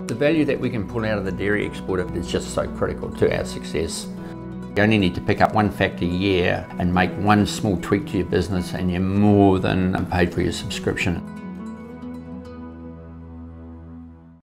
The value that we can pull out of the dairy exporter is just so critical to our success. You only need to pick up one factor a year and make one small tweak to your business and you're more than paid for your subscription.